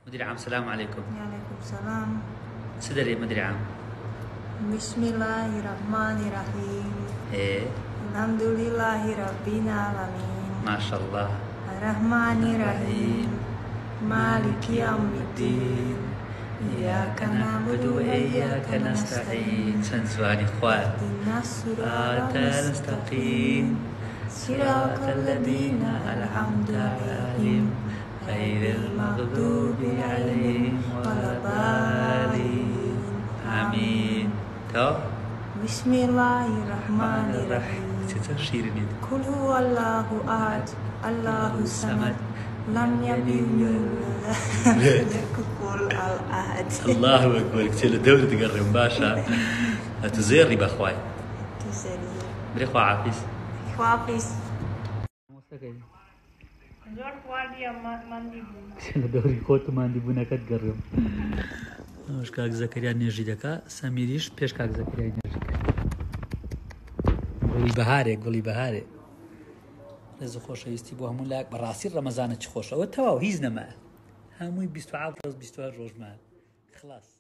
مديرعام السلام عليكم. وعليكم السلام. سدري مديرعام. بسم الله الرحمن الرحيم. الحمد لله رب العالمين. ما شاء الله. الرحمن الرحيم مالك يوم الدين إياك نعبد وإياك نستعين. سنزواني خوال. اهدنا الصراط المستقيم صراط الذين أنعمت عليهم غير المغضوب عليهم ولا الضالين. آمين. بسم الله الرحمن الرحيم. قل هو الله أحد الله الصمد لم يلد ولم يكن له أحد. الله أكبر. كتير الدولة تقرب باشا. تزيري بأخوي. تزيري. بريخوا عافيس. حافظ. دوري خوت ماندی بوو نەکەت گەڕێم. ئەوش کاک زەکەریا نێژی دەکا سەمیریش پێش کاک زەکەریای نێژی کرد. گوڵی بەهارێک گوڵی بەهارێ. ڕێز خۆشەویستی بۆ هەموو لایەک بەڕاستی ڕەمەزانە چ خۆشە. ئەوە تەواو هیچ نەما هەمووی 27 ڕۆژ 28 ڕۆژمان خلاص.